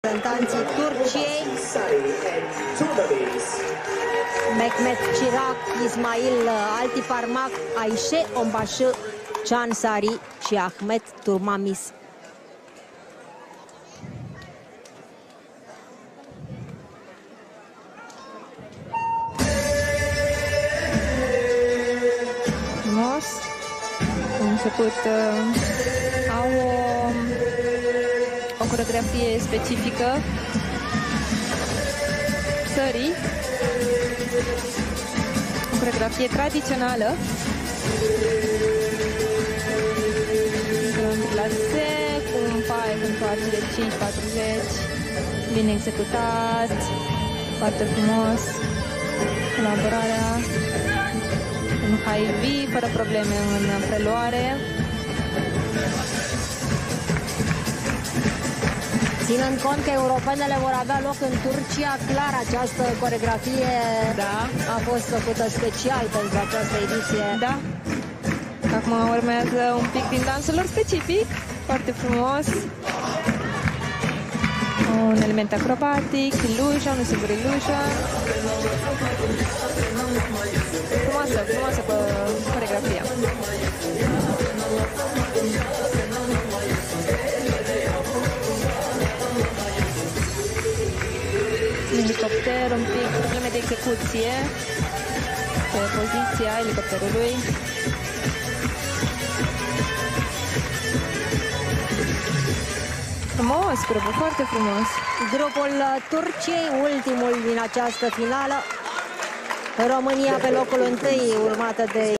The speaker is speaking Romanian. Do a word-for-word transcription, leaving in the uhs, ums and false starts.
reprezentanții Turciei, Mehmet Chirac, Ismail Altiparmak, Ayşe Onbaşı, Can Sari și Ahmet Turmamis. Frumos. Am început, uh, au o, o coreografie specifică țării, o coreografie tradițională. Un plase cu un pai cu întoarcere cinci patruzeci, bine executat, foarte frumos, colaborarea în high V, fără probleme în preluare. Ținând cont că europenele vor avea loc în Turcia, clar această coreografie Da. a fost făcută special pentru această ediție. Da. Acum urmează un pic din dansul lor specific, foarte frumos. Un element acrobatic, illusion, un singur illusion. Frumoasă, frumoasă coreografia. Elicopter, un pic probleme de execuție pe poziția elicopterului. Frumos, grupul, foarte frumos. Grupul Turciei, ultimul din această finală. România pe locul întâi, urmată de